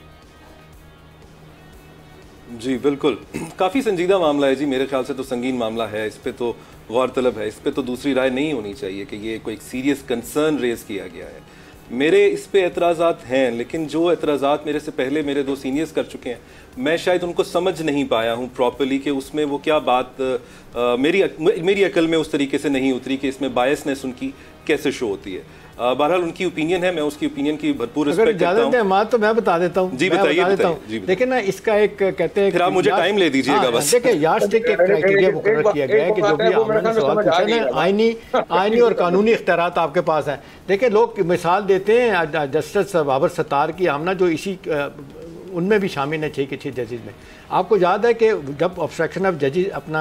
जी बिल्कुल, काफ़ी संजीदा मामला है जी, मेरे ख्याल से तो संगीन मामला है, इस पे तो गौर तलब है, इस पे तो दूसरी राय नहीं होनी चाहिए कि ये कोई सीरियस कंसर्न रेज किया गया है। मेरे इस पे एतराज़ात हैं, लेकिन जो एतराज़ात मेरे से पहले मेरे 2 सीनियर्स कर चुके हैं, मैं शायद उनको समझ नहीं पाया हूँ प्रॉपर्ली कि उसमें वो क्या बात मेरी अकल में उस तरीके से नहीं उतरी कि इसमें बायसनेस उनकी कैसे शो होती है। बहरहाल उनकी ओपिनियन है, मैं उसकी ओपिनियन की भरपूर रिस्पेक्ट करता हूं। तो मैं बता देता हूं। जी बताइए। देखिए ना, इसका एक कहते हैं, फिर आप मुझे टाइम ले दीजिएगा बस। देखिए यार्डस्टिक एक क्राइटेरिया मुकर्रर किया गया है कि जो भी आपने सवाल पूछा ना, आईनी और कानूनी इख्तियारात आपके पास हैं। देखिए लोग मिसाल देते हैं जस्टिस बाबर सत्तार की, आमना जो इसी उनमें भी शामिल है 6 के 6 जजेज में। आपको याद है कि जब ऑब्स्ट्रक्शन ऑफ जजेस अपना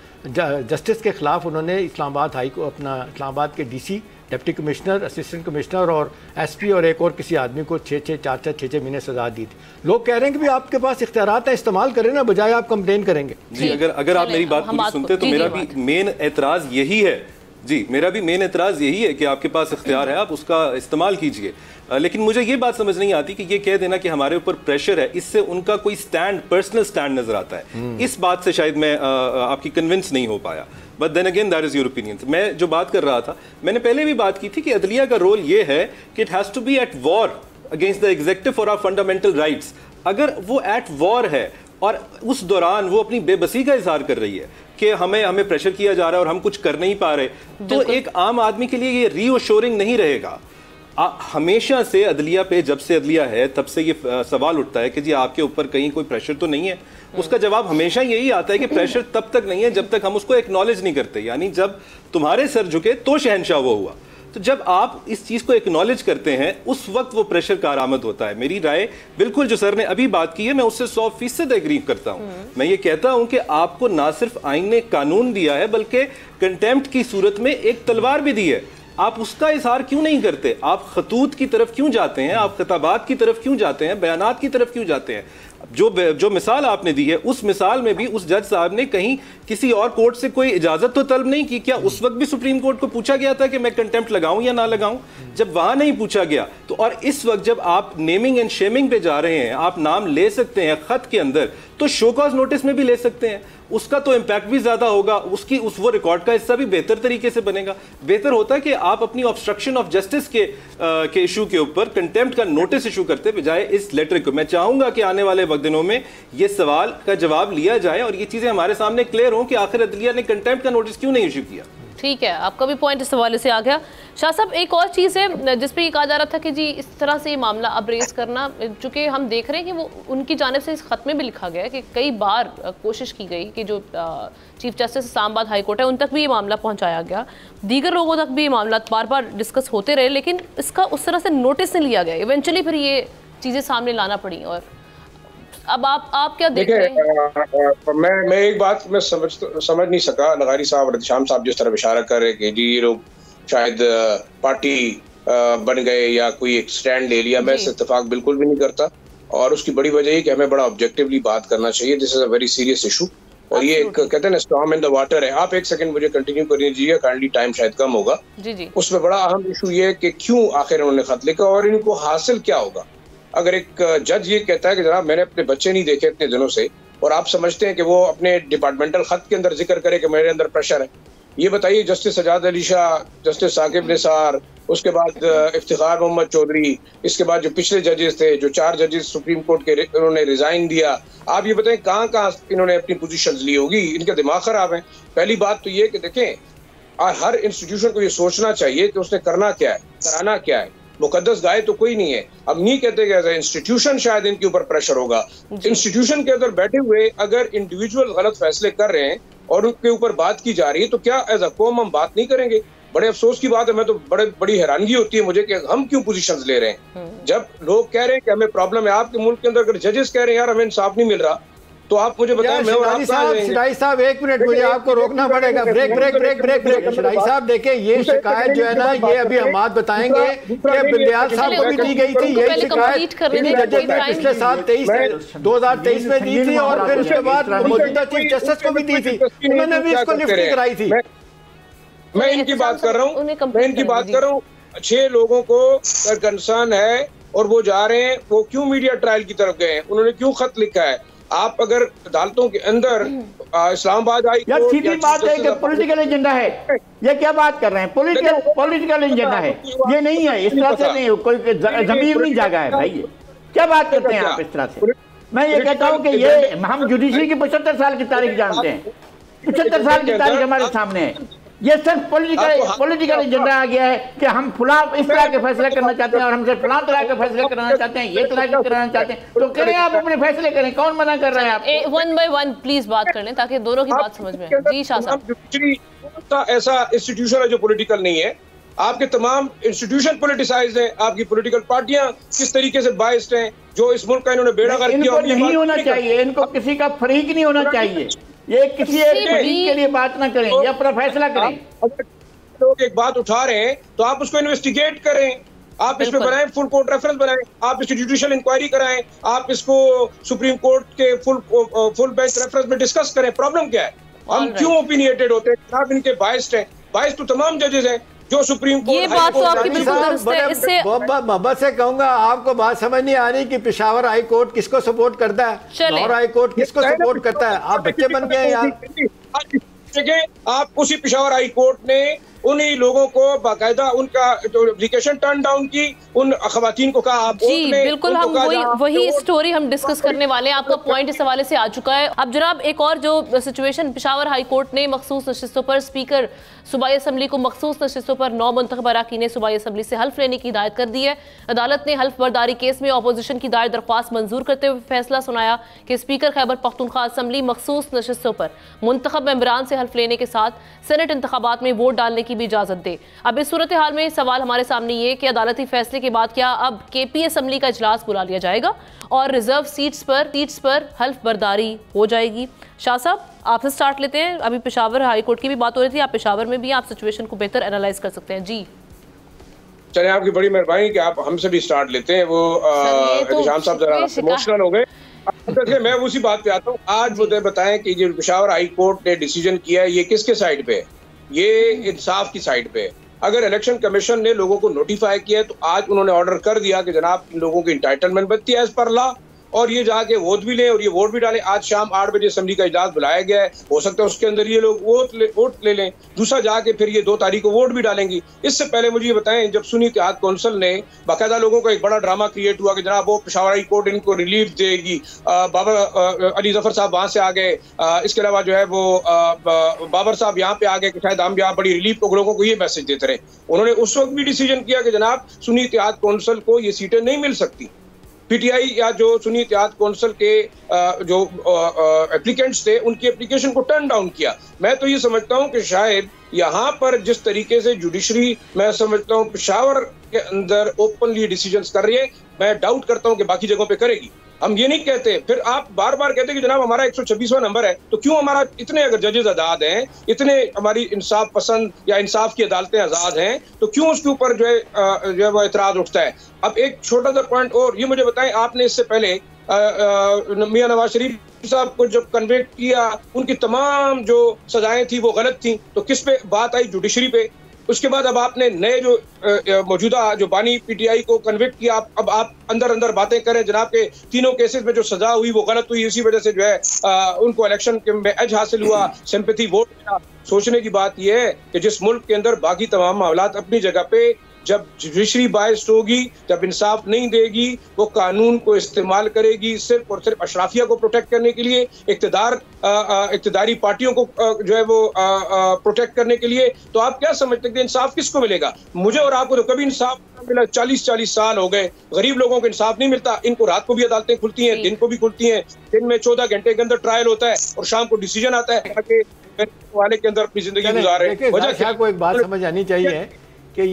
जस्टिस के खिलाफ उन्होंने इस्लामाबाद हाई को अपना इस्लामाबाद के DC, deputy commissioner, assistant commissioner और एसपी और एक और किसी आदमी को 6 महीने सजा दी थी। लोग कह रहे हैं कि भी आपके पास इख्तियारात है, इस्तेमाल करें ना, बजाय आप कंप्लेन करेंगे। जी अगर आप मेरी बात पूरी सुनते तो मेरा भी मेन एतराज़ यही है जी, मेरा भी मेन एतराज़ यही है कि आपके पास इख्तियार है, आप उसका इस्तेमाल कीजिए। लेकिन मुझे ये बात समझ नहीं आती कि ये कह देना कि हमारे ऊपर प्रेशर है, इससे उनका कोई स्टैंड, पर्सनल स्टैंड नजर आता है। इस बात से शायद मैं आपकी कन्विंस नहीं हो पाया, but then again that is your opinion. मैं जो बात कर रहा था, मैंने पहले भी बात की थी कि अदलिया का रोल ये है कि it has to be at war against the executive for our fundamental rights. अगर वो एट वॉर है और उस दौरान वो अपनी बेबसी का इजहार कर रही है कि हमें प्रेशर किया जा रहा है और हम कुछ कर नहीं पा रहे, तो एक आम आदमी के लिए ये रीअश्योरिंग नहीं रहेगा। हमेशा से अदलिया पे, जब से अदलिया है तब से ये सवाल उठता है कि जी आपके ऊपर कहीं कोई प्रेशर तो नहीं है। उसका जवाब हमेशा यही आता है कि प्रेशर तब तक नहीं है जब तक हम उसको एक्नॉलेज नहीं करते, यानी जब तुम्हारे सर झुके तो शहंशाह वो हुआ। तो जब आप इस चीज को एक्नॉलेज करते हैं उस वक्त वो प्रेशर कारआमद होता है। मेरी राय बिल्कुल जो सर ने अभी बात की है, मैं उससे 100% एग्री करता हूं। मैं ये कहता हूं कि आपको ना सिर्फ आईन ने कानून दिया है बल्कि कंटेम्प्ट की सूरत में एक तलवार भी दी है। आप उसका इजहार क्यों नहीं करते? आप खतूत की तरफ क्यों जाते हैं? आप खिताबात की तरफ क्यों जाते हैं? बयानात की तरफ क्यों जाते हैं? जो मिसाल आपने दी है, उस मिसाल में भी उस जज साहब ने कहीं किसी और कोर्ट से कोई इजाजत तो तलब नहीं की। क्या उस वक्त भी सुप्रीम कोर्ट को पूछा गया था कि मैं कंटेम्प्ट लगाऊं या ना लगाऊं? जब वहां नहीं पूछा गया तो और इस वक्त जब आप नेमिंग एंड शेमिंग पे जा रहे हैं, आप नाम ले सकते हैं खत के अंदर, तो शो कॉज नोटिस में भी ले सकते हैं। उसका तो इम्पैक्ट भी ज्यादा होगा, वो रिकॉर्ड का हिस्सा भी बेहतर तरीके से बनेगा। बेहतर होता है कि आप अपनी ऑब्स्ट्रक्शन ऑफ जस्टिस के इशू के ऊपर कंटेम्प्ट का नोटिस इशू करते बजाय इस लेटर को। मैं चाहूंगा कि आने वाले वक्त दिनों में ये सवाल का जवाब लिया जाए और ये चीजें हमारे सामने क्लियर हो कि आखिर अदलिया ने कंटेम्प्ट का नोटिस क्यों नहीं इशू किया। ठीक है, आपका भी पॉइंट इस हवाले से आ गया। शाह साहब, एक और चीज़ है जिस पे ये कहा जा रहा था कि जी इस तरह से ये मामला अब रेज करना, चूँकि हम देख रहे हैं कि वो उनकी जानिब से इस खत में भी लिखा गया है कि कई बार कोशिश की गई कि जो chief justice Islamabad high court है उन तक भी ये मामला पहुँचाया गया, दीगर लोगों तक भी ये मामला बार बार डिस्कस होते रहे, लेकिन इसका उस तरह से नोटिस नहीं लिया गया। इवेंचुअली फिर ये चीज़ें सामने लाना पड़ी। और अब आप क्या देख रहे हैं? मैं एक बात मैं समझ नहीं सका, लगारी साहब और एहतशाम साहब जिस तरह इशारा कर रहे कि जी ये लोग शायद पार्टी बन गए या कोई एक स्टैंड ले लिया, मैं इससे इत्तेफाक बिल्कुल भी नहीं करता। और उसकी बड़ी वजह है कि हमें बड़ा ऑब्जेक्टिवली बात करना चाहिए। This is a very serious issue और ये एक कहते हैं ना स्टॉर्म इन द वाटर है। आप एक सेकंड मुझे कंटिन्यू कर दीजिए, काइंडली, टाइम शायद कम होगा। जी। उसमें बड़ा अहम इशू ये है कि क्यों आखिर उन्होंने खत लिखा और इनको हासिल क्या होगा। अगर एक जज ये कहता है कि जनाब मैंने अपने बच्चे नहीं देखे इतने दिनों से, और आप समझते हैं कि वो अपने डिपार्टमेंटल खत के अंदर जिक्र करे कि मेरे अंदर प्रेशर है, ये बताइए जस्टिस सजाद अली शाह, जस्टिस साकिब निसार, उसके बाद इफ्तिखार मोहम्मद चौधरी, इसके बाद जो पिछले जजेस थे, जो 4 जजेस सुप्रीम कोर्ट के उन्होंने रिजाइन दिया, आप ये बताएं कहाँ कहाँ इन्होंने अपनी पोजीशंस ली होगी। इनके दिमाग खराब है। पहली बात तो ये कि देखें, हर इंस्टीट्यूशन को ये सोचना चाहिए कि उसने करना क्या है, कराना क्या है। मुकद्दस गाय तो कोई नहीं है। अब नहीं कहते कि एज ए इंस्टीट्यूशन शायद इनके ऊपर प्रेशर होगा। इंस्टीट्यूशन के अंदर बैठे हुए अगर इंडिविजुअल गलत फैसले कर रहे हैं और उनके ऊपर बात की जा रही है तो क्या एज अ कौम हम बात नहीं करेंगे? बड़े अफसोस की बात है, मैं तो बड़ी हैरानगी होती है मुझे कि हम क्यों पोजीशंस ले रहे हैं जब लोग कह रहे हैं कि हमें प्रॉब्लम है। आपके मुल्क के अंदर अगर जजेस कह रहे हैं यार हमें इंसाफ नहीं मिल रहा, तो आप मुझे बताएं। शिराई साहब एक मिनट, मुझे आपको रोकना पड़ेगा। ब्रेक। शिराई साहब देखिए, ये शिकायत जो है ना, ये अभी हम बात बताएंगे कि बिंदियाल साहब को भी दी गई थी। यही शिकायत पिछले साल 2023 में दी थी और फिर उसके बाद मौजूदा चीफ जस्टिस को भी दी थी, उन्होंने भी इसको लिफ्ट कराई थी। मैं इनकी बात कर रहा हूँ 6 लोगों को कंसर्न है और वो जा रहे हैं, वो क्यों मीडिया ट्रायल की तरफ गए हैं, उन्होंने क्यों खत लिखा है। आप अगर अदालतों के अंदर इस्लामाबाद आई यार सीधी बात है कि पॉलिटिकल एजेंडा है, ये क्या बात कर रहे हैं? पॉलिटिकल एजेंडा है, ये नहीं है। इस तरह से नहीं, कोई जमीर नहीं जागा है भाई, ये क्या बात करते हैं आप इस तरह से? मैं ये कहता हूँ कि ये हम जुडिशरी की 75 साल की तारीख जानते हैं, 75 साल की तारीख हमारे सामने है। ये सिर्फ पॉलिटिकल एजेंडा आ गया है कि हम फुला इस तरह के फैसले करना चाहते हैं और हमसे फुला तरह के फैसले कराना चाहते हैं, ये तरह के कराना चाहते हैं, तो करें आप अपने फैसले करें, कौन मना कर रहा है? आप 1 by 1 प्लीज बात कर लें ताकि दोनों की बात समझ में आए। जी शाह साहब, ऐसा इंस्टीट्यूशन है जो पॉलिटिकल नहीं है। आपके तमाम इंस्टीट्यूशन पॉलिटिसाइज्ड हैं, आपकी पॉलिटिकल पार्टियां किस तरीके से बाइस्ड हैं, जो इस मुल्क का इन्होंने बेड़ा गर्क किया। इनको नहीं होना चाहिए, इनको किसी का फरीक नहीं होना चाहिए, ये किसी एक फरीक के लिए बात ना करें, ये अपना फैसला करें। लोग एक बात उठा रहे हैं तो आप उसको इन्वेस्टिगेट करें, आप इसमें बनाएं, फुल कोर्ट रेफरेंस बनाएं, आप इसकी जुडिशियल इंक्वायरी कराएं, आप इसको सुप्रीम कोर्ट के फुल बेंच रेफरेंस में डिस्कस करें। प्रॉब्लम क्या है? हम क्यों ओपिनिएटेड होते हैं? आप इनके बाइस्ड हैं, बाइस्ड तो तमाम जजेस हैं जो सुप्रीम कोर्ट। ये बात तो आपकी बिल्कुल दुरुस्त है। इससे मोहब्बत से कहूंगा, आपको बात समझ नहीं आ रही कि पेशावर हाई कोर्ट किसको सपोर्ट करता है, लाहौर हाई कोर्ट किसको सपोर्ट करता है? आप बच्चे बन गए यार। आप उसी पेशावर हाई कोर्ट ने उन्हीं लोगों को बाकायदा उनका जो एप्लीकेशन टर्न डाउन की, उन खवातीन को कहा आप जी बिल्कुल, हम वही स्टोरी हम डिस्कस करने वाले हैं। आपका पॉइंट इस हवाले से आ चुका है। अब जनाब एक और जो सिचुएशन, पेशावर हाई कोर्ट ने मखसूस नशिस्तों पर स्पीकर सूबाई असम्बली को मखसूस नशिस्तों पर 9 मुंतखब अरकान सूबाई असम्बली से हल्फ लेने की हिदायत कर दी है। अदालत ने हल्फ बर्दारी केस में अपोजिशन की दायर दरख्वास्त मंजूर करते हुए फैसला सुनाया कि स्पीकर खैबर पख्तूनख्वा असम्बली मखसूस नशिस्तों पर मुंतखब मेंबरान से हल्फ लेने के साथ सेनेट इंतखाबात में वोट डालने की भी इजाजत दे। अब इस सूरत हाल में सवाल हमारे सामने ये कि अदालती फैसले के बाद क्या अब KP असम्बली का इजलास बुला लिया जाएगा और रिजर्व सीट्स पर हल्फ बर्दारी हो जाएगी? शाह साहब आपसे स्टार्ट लेते हैं। अभी पेशावर हाई कोर्ट की भी बात हो रही थी, आप पेशावर में भी आप सिचुएशन को बेहतर एनालाइज कर सकते हैं। जी चलिए, आपकी बड़ी मेहरबानी कि आप हमसे भी स्टार्ट लेते हैं। वो एहतशाम साहब जरा इमोशनल हो गए। मैं उसी बात पे आता हूँ। आज मुझे बताएं कि जो पेशावर हाई कोर्ट ने डिसीजन किया है ये किसके साइड पे है? ये इंसाफ की साइड पे है। अगर इलेक्शन कमीशन ने लोगों को नोटिफाई किया है तो आज उन्होंने ऑर्डर कर दिया कि जनाब इन लोगों की इंटाइटलमेंट बनती है एज पर लॉ, और ये जाके वोट भी लें और ये वोट भी डालें। आज शाम 8 बजे असेंबली का इजलास बुलाया गया है, हो सकता है उसके अंदर ये लोग वोट ले लें। दूसरा जाके फिर ये 2 तारीख को वोट भी डालेंगी। इससे पहले मुझे ये बताएं, जब सुन्नी इत्तेहाद कौंसिल ने बाकायदा लोगों का एक बड़ा ड्रामा क्रिएट हुआ कि जनाब वो पेशावर हाई कोर्ट इनको रिलीफ देगी, बाबर अली जफर साहब वहां से आ गए, इसके अलावा जो है वो बाबर साहब यहाँ पे आ गए कि शायद हम यहाँ बड़ी रिलीफ को लोगों को ये मैसेज देते रहे। उन्होंने उस वक्त भी डिसीजन किया कि जनाब सुन्नी इत्तेहाद कौंसिल को ये सीटें नहीं मिल सकती। पीटीआई या जो सुन्नी इत्तेहाद कौंसिल के जो एप्लीकेंट्स थे उनकी एप्लीकेशन को टर्न डाउन किया। मैं तो ये समझता हूँ कि शायद यहाँ पर जिस तरीके से जुडिशरी, मैं समझता हूँ पेशावर के अंदर ओपनली डिसीजंस कर रही है, मैं डाउट करता हूँ कि बाकी जगहों पे करेगी। हम ये नहीं कहते, फिर आप बार बार कहते कि जनाब हमारा 126वां नंबर है, तो क्यों हमारा इतने अगर जजेस आजाद हैं, इतने हमारी इंसाफ पसंद या इंसाफ की अदालतें आजाद हैं, तो क्यों उसके ऊपर जो है वो एतराज उठता है। अब एक छोटा सा पॉइंट और, ये मुझे बताएं, आपने इससे पहले मियां नवाज शरीफ साहब को जब कन्विक्ट किया, उनकी तमाम जो सजाएं थी वो गलत थी, तो किस पे बात आई? जुडिशरी पे। उसके बाद अब आपने नए जो मौजूदा जो बानी पीटीआई को कन्विक्ट किया, अब आप अंदर अंदर बातें करें जनाब के तीनों केसेस में जो सजा हुई वो गलत हुई, इसी वजह से जो है उनको इलेक्शन में एज हासिल हुआ, सिंपैथी वोट मिला। सोचने की बात यह है कि जिस मुल्क के अंदर बाकी तमाम मामलात अपनी जगह पे, जब जुडिशरी बायस्ड होगी, जब इंसाफ नहीं देगी, वो कानून को इस्तेमाल करेगी सिर्फ और सिर्फ अशराफिया को प्रोटेक्ट करने के लिए, इक़्तिदारी पार्टियों को जो है वो प्रोटेक्ट करने के लिए, तो आप क्या समझते हैं कि इंसाफ किसको मिलेगा? मुझे और आपको तो कभी इंसाफ नहीं मिला। 40 साल हो गए, गरीब लोगों को इंसाफ नहीं मिलता। इनको रात को भी अदालतें खुलती हैं, दिन को भी खुलती हैं, दिन में 14 घंटे के अंदर ट्रायल होता है और शाम को डिसीजन आता है ताकि वाले के अंदर अपनी जिंदगी गुजारे। वजह को एक बात समझ आनी चाहिए कि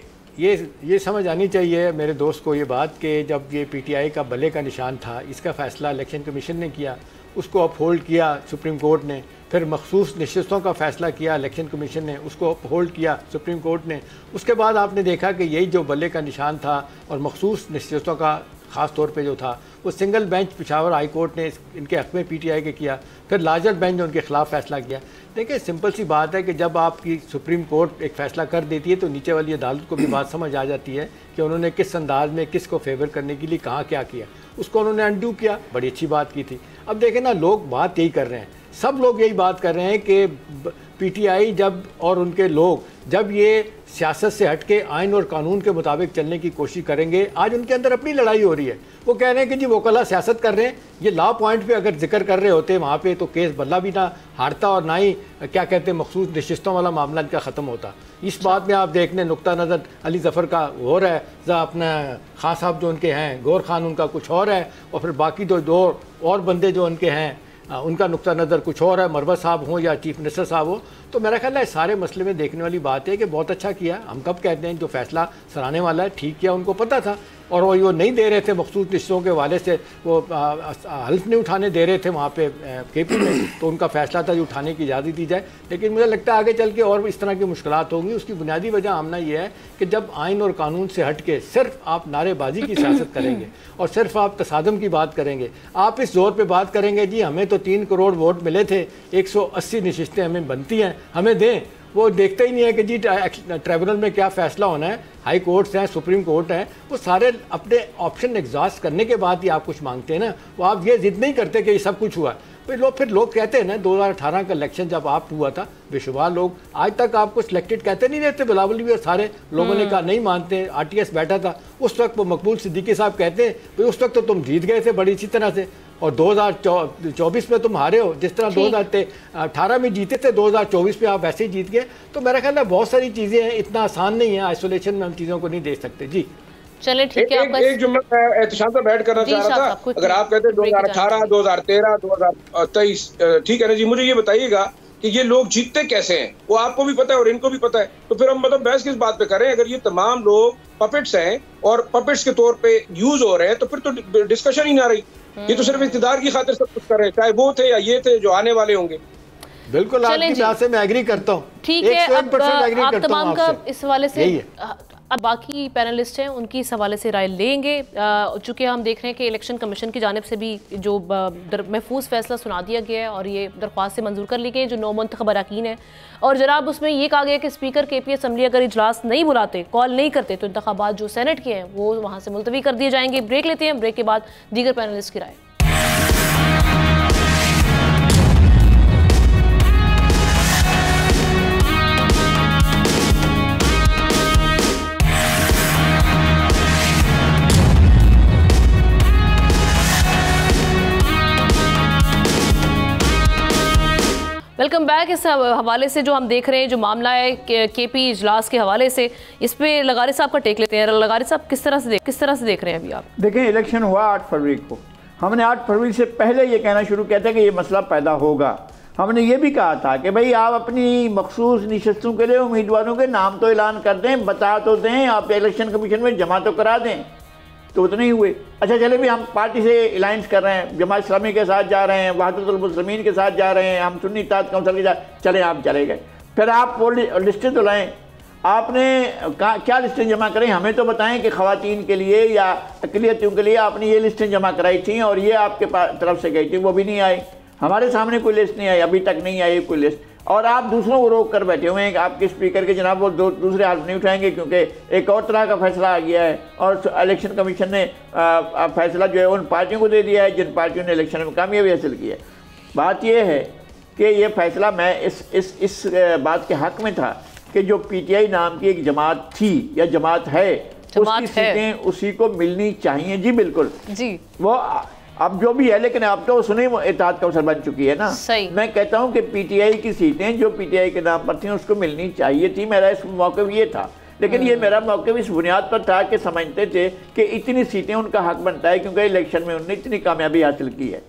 ये समझ आनी चाहिए मेरे दोस्त को ये बात कि जब ये पीटीआई का भले का निशान था, इसका फैसला इलेक्शन कमीशन ने किया, उसको अपहोल्ड किया सुप्रीम कोर्ट ने, फिर मखसूस नशिस्तों का फैसला किया इलेक्शन कमीशन ने, उसको अपहोल्ड किया सुप्रीम कोर्ट ने। उसके बाद आपने देखा कि यही जो भले का निशान था और मखसूस नशिस्तों का ख़ास तौर पे जो था वो single bench Peshawar high court ने इनके हक़ में पीटीआई के किया, फिर लार्जर बेंच ने उनके ख़िलाफ़ फैसला किया। देखिए सिंपल सी बात है कि जब आपकी सुप्रीम कोर्ट एक फ़ैसला कर देती है तो नीचे वाली अदालत को भी बात समझ आ जाती है कि उन्होंने किस अंदाज में किसको फेवर करने के लिए कहाँ क्या किया, उसको उन्होंने अनडू किया, बड़ी अच्छी बात की थी। अब देखें ना, लोग बात यही कर रहे हैं, सब लोग यही बात कर रहे हैं कि पीटीआई जब और उनके लोग जब ये सियासत से हटके आइन और कानून के मुताबिक चलने की कोशिश करेंगे, आज उनके अंदर अपनी लड़ाई हो रही है। वो कह रहे हैं कि जी वो कला सियासत कर रहे हैं, ये लॉ पॉइंट पे अगर जिक्र कर रहे होते वहाँ पे तो केस बल्ला भी ना हारता और ना ही क्या कहते हैं मखसूस नशिस्तों वाला मामला इनका ख़त्म होता। इस बात में आप देखने नुक्ता नज़र अली ज़फ़र का हो रहा है, अपना खान साहब जो उनके हैं, गौर खान उनका कुछ और है, और फिर बाकी दो और बंदे जो उनके हैं उनका नुक्ता नज़र कुछ और है, मरवत साहब हो या चीफ मिनिस्टर साहब हो। तो मेरा ख्याल है सारे मसले में देखने वाली बात है कि बहुत अच्छा किया। हम कब कहते हैं जो फैसला सराहने वाला है, ठीक किया, उनको पता था और वो नहीं दे रहे थे मखसूस रिश्तों के वाले से, वो हल्फ नहीं उठाने दे रहे थे वहाँ पे केपी में, तो उनका फैसला था जो उठाने की इजाज़त दी जाए। लेकिन मुझे लगता है आगे चल के और इस तरह की मुश्किलात होंगी। उसकी बुनियादी वजह आमना ये है कि जब आइन और कानून से हट के सिर्फ आप नारेबाजी की सियासत करेंगे और सिर्फ आप तसादम की बात करेंगे, आप इस जोर पर बात करेंगे जी हमें तो 3 करोड़ वोट मिले थे, 180 नशिस्तें हमें बनती हैं, हमें दें। वो देखते ही नहीं है कि जी ट्राइब्यूनल में क्या फ़ैसला होना है, हाई कोर्ट्स हैं, सुप्रीम कोर्ट है, वो सारे अपने ऑप्शन एग्जॉस्ट करने के बाद ही आप कुछ मांगते हैं ना। वो आप ये जिद नहीं करते कि ये सब कुछ हुआ। फिर लोग कहते हैं ना 2018 का इलेक्शन जब आप हुआ था, बेशुमार लोग आज तक आपको सिलेक्टेड कहते नहीं रहते, बिलावल भी और सारे लोगों ने कहा नहीं मानते, आरटीएस बैठा था उस वक्त, वो मकबूल सिद्दीकी साहब कहते हैं भाई उस वक्त तो तुम जीत गए थे बड़ी अच्छी तरह से, और 2024 में तुम हारे हो, जिस तरह 2018 में जीते थे 2024 में आप वैसे ही जीत गए। तो मेरा ख्याल है बहुत सारी चीज़ें हैं, इतना आसान नहीं है, आइसोलेशन में हम चीज़ों को नहीं देख सकते। जी चले ठीक है। एक जुम्ला एहतशाम साहब ऐड करना चाह रहा था, अगर आप कहते हैं 2018, 2013, 2023, ठीक है ना जी, मुझे ये बताइएगा कि ये लोग जीतते कैसे हैं, वो आपको भी पता है और इनको भी पता है, तो फिर हम मतलब बहस किस बात पे करें? अगर ये तमाम लोग पपेट्स हैं और पपेट्स के तौर पे यूज हो रहे हैं तो फिर तो डिस्कशन ही ना रही। ये तो सिर्फ इक़्तिदार की खातिर सब कुछ कर रहे हैं, चाहे वो थे या ये थे जो आने वाले होंगे। बिल्कुल आपकी बात से मैं एग्री करता हूँ, ठीक है। अब आप तमाम का इस हवाले से अब बाकी पैनलिस्ट हैं उनकी इस हवाले से राय लेंगे। चूँकि हम देख रहे हैं कि इलेक्शन कमीशन की जानिब से भी जो महफूज फैसला सुना दिया गया है और ये दरख्वास्त से मंजूर कर ली गई जो 9 मुंतखब अरकान है, और जनाब उसमें ये कहा गया कि स्पीकर KP असम्बली अगर इजलास नहीं बुलाते, कॉल नहीं करते, तो इंतखाबात जो सेनेट के हैं वो वहाँ से मुलतवी कर दिए जाएंगे। ब्रेक लेते हैं, ब्रेक के बाद दीगर पैनलिस्ट की राय। Welcome back. इस हवाले से जो हम देख रहे हैं, जो मामला है KP इजलास के हवाले से, इस पे लगारी साहब का टेक लेते हैं। लगारी साहब, किस तरह से देख रहे हैं अभी आप? देखें, इलेक्शन हुआ 8 फरवरी को। हमने 8 फरवरी से पहले ये कहना शुरू किया था कि ये मसला पैदा होगा। हमने ये भी कहा था कि भाई आप अपनी मखसूस नशस्तों के लिए उम्मीदवारों के नाम तो ऐलान कर दें, बता तो दें, आप इलेक्शन कमीशन में जमा तो करा दें, तो उतने ही हुए। अच्छा चले भी, हम पार्टी से अलायंस कर रहे हैं, जमात इस्लामी के साथ जा रहे हैं, वहदतुल मुस्लिमीन के साथ जा रहे हैं, हम सुन्नी इत्तेहाद काउंसिल के साथ चले, आप चले गए। फिर आप वो लिस्टें तो लाएँ, आपने क्या लिस्टें जमा करें, हमें तो बताएं कि ख़वातीन के लिए या अक़लियतों के लिए आपने ये लिस्टें जमा कराई थी और ये आपके तरफ से गई थी, वो भी नहीं आई। हमारे सामने कोई लिस्ट नहीं आई, अभी तक नहीं आई कोई लिस्ट। और आप दूसरों को रोक कर बैठे हुए हैं कि आपके स्पीकर के जनाब वो दूसरे हाथ नहीं उठाएंगे क्योंकि एक और तरह का फैसला आ गया है। और इलेक्शन कमीशन ने फैसला जो है उन पार्टियों को दे दिया है जिन पार्टियों ने इलेक्शन में कामयाबी हासिल की है। बात यह है कि ये फैसला मैं इस बात के हक़ में था कि जो PTI नाम की एक जमात थी या जमात है, उसकी सीटें उसी को मिलनी चाहिए। जी बिल्कुल जी, वो अब जो भी है, लेकिन अब तो सुनी इत्तेहाद काउंसिल बन चुकी है ना। सही। मैं कहता हूं कि PTI की सीटें जो PTI के नाम पर थी उसको मिलनी चाहिए थी। मेरा इस मौक़िफ़ ये था, लेकिन ये मेरा मौक़िफ़ इस बुनियाद पर था कि समझते थे कि इतनी सीटें उनका हक बनता है क्योंकि इलेक्शन में उन्होंने इतनी कामयाबी हासिल की है।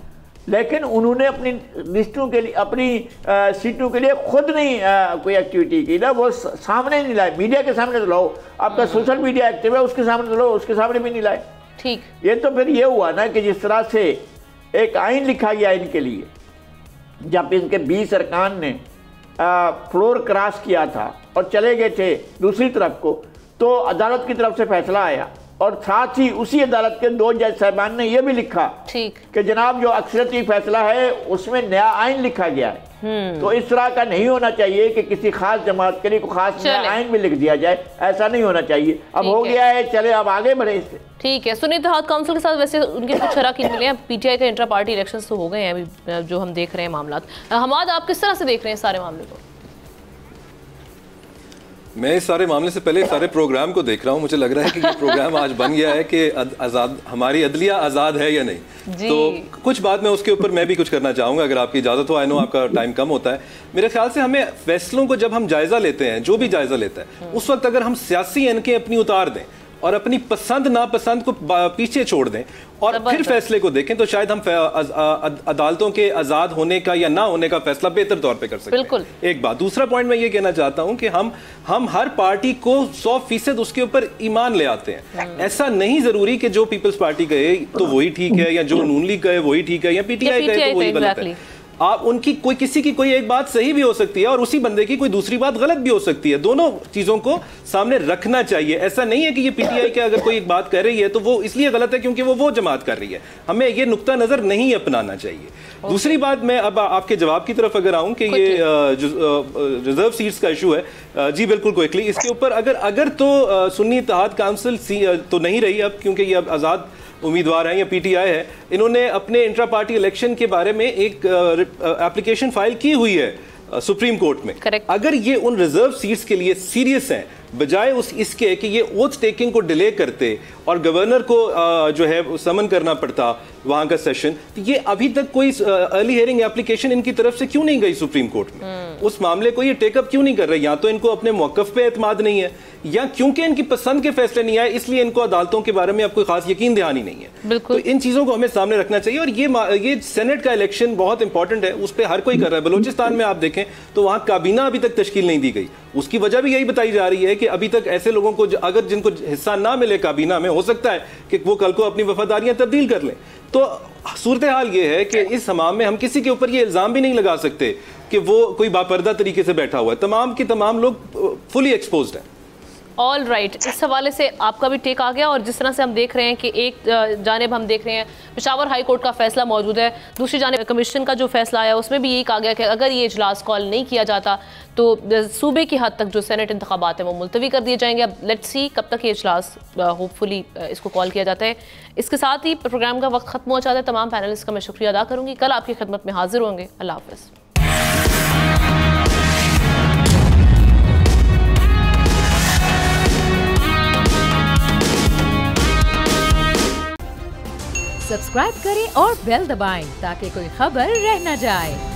लेकिन उन्होंने अपनी लिस्टों के लिए, अपनी सीटों के लिए खुद नहीं कोई एक्टिविटी की ना, वो सामने नहीं लाए। मीडिया के सामने तो लाओ, आपका सोशल मीडिया एक्टिव है उसके सामने तो लो, उसके सामने भी नहीं लाए। ठीक, ये तो फिर ये हुआ ना कि जिस तरह से एक आइन लिखा गया इनके लिए, जब इनके 20 अरकान ने फ्लोर क्रॉस किया था और चले गए थे दूसरी तरफ को, तो अदालत की तरफ से फैसला आया और साथ ही उसी अदालत के 2 जज साहबान ने यह भी लिखा ठीक कि जनाब जो अक्सरियती फैसला है उसमें नया आइन लिखा गया है। तो इस तरह का नहीं होना चाहिए कि किसी खास जमात के लिए कोई खास नया आइन में लिख दिया जाए, ऐसा नहीं होना चाहिए। अब हो गया है, चले अब आगे बढ़े इससे। ठीक है, सुन्नी इत्तेहाद काउंसिल के साथ वैसे उनके कुछ अरकान मिले हैं। PTI के इंट्रा पार्टी इलेक्शन तो हो गए हैं अभी जो हम देख रहे हैं मामला। हमाद, आप किस तरह से देख रहे हैं सारे मामले को? मैं इस सारे मामले से पहले सारे प्रोग्राम को देख रहा हूँ। मुझे लग रहा है कि ये प्रोग्राम आज बन गया है कि आज़ाद, हमारी अदलिया आज़ाद है या नहीं। तो कुछ बात मैं उसके ऊपर मैं भी कुछ करना चाहूँगा, अगर आपकी इजाज़त हो। आई नो आपका टाइम कम होता है। मेरे ख्याल से हमें फैसलों को जब हम जायज़ा लेते हैं, जो भी जायज़ा लेता है, उस वक्त अगर हम सियासी एनके अपनी उतार दें और अपनी पसंद नापसंद को पीछे छोड़ दें और फिर फैसले को देखें, तो शायद हम अदालतों के आज़ाद होने का या ना होने का फैसला बेहतर तौर पे कर सकते हैं। एक बात। दूसरा पॉइंट मैं ये कहना चाहता हूं कि हम हर पार्टी को 100% उसके ऊपर ईमान ले आते हैं। ऐसा नहीं जरूरी कि जो पीपल्स पार्टी कहे तो वही ठीक है, या जो नून लीग कहे वही ठीक है, या PTI कहे तो वही गलत है। आप उनकी किसी की कोई एक बात सही भी हो सकती है और उसी बंदे की कोई दूसरी बात गलत भी हो सकती है। दोनों चीजों को सामने रखना चाहिए। ऐसा नहीं है कि ये PTI के अगर कोई एक बात कर रही है तो वो इसलिए गलत है क्योंकि वो जमात कर रही है। हमें ये नुक्ता नजर नहीं अपनाना चाहिए। दूसरी बात, मैं अब आपके जवाब की तरफ अगर आऊं कि ये रिजर्व सीट्स का इशू है, जी बिल्कुल क्विकली इसके ऊपर अगर तो सुन्नी इत्तेहाद काउंसिल तो नहीं रही अब, क्योंकि ये अब आज़ाद उम्मीदवार हैं या PTI है। इन्होंने अपने इंट्रा पार्टी इलेक्शन के बारे में एक एप्लीकेशन फाइल की हुई है सुप्रीम कोर्ट में। अगर ये उन रिजर्व सीट्स के लिए सीरियस हैं, बजाय इसके कि ये ओथ टेकिंग को डिले करते और गवर्नर को जो है समन करना पड़ता वहां का सेशन, तो ये अभी तक कोई अर्ली हियरिंग एप्लीकेशन इनकी तरफ से क्यों नहीं गई सुप्रीम कोर्ट में? उस मामले को ये टेकअप क्यों नहीं कर रहे? या तो इनको अपने मौकफ पे एतमाद नहीं है, या क्योंकि इनकी पसंद के फैसले नहीं आए इसलिए इनको अदालतों के बारे में अब कोई खास यकीन दहानी नहीं है। तो इन चीजों को हमें सामने रखना चाहिए। और ये सेनेट का इलेक्शन बहुत इंपॉर्टेंट है, उस पर हर कोई कर रहा है। बलूचिस्तान में आप देखें तो वहां काबीना अभी तक तश्कील नहीं दी गई। उसकी वजह भी यही बताई जा रही है कि अभी तक ऐसे लोगों को अगर जिनको हिस्सा ना मिले काबीना में, हो सकता है कि वो कल को अपनी वफादारियां तब्दील कर लें। तो सूरत हाल ये है कि इस हमाम में हम किसी के ऊपर ये इल्ज़ाम भी नहीं लगा सकते कि वो कोई बापर्दा तरीके से बैठा हुआ है। तमाम के तमाम लोग फुली एक्सपोज्ड हैं। ऑल राइट, इस हवाले से आपका भी टेक आ गया। और जिस तरह से हम देख रहे हैं कि एक जानिब हम देख रहे हैं पेशावर हाई कोर्ट का फैसला मौजूद है, दूसरी जानिब कमीशन का जो फैसला आया उसमें भी यही कहा गया कि अगर ये इजलास कॉल नहीं किया जाता तो सूबे की हद तक जो सेनेट इंतखाबात हैं वो मुलतवी कर दिए जाएंगे। अब लेट्स सी कब तक ये इजलास होपफुली इसको कॉल किया जाता है। इसके साथ ही प्रोग्राम का वक्त खत्म हो जाता है। तमाम पैनलिस्ट का मैं शुक्रिया अदा करूँगी। कल आपकी खिदमत में हाजिर होंगे। अल्लाह हाफ़िज़। सब्सक्राइब करें और बेल दबाएं ताकि कोई खबर रह न जाए।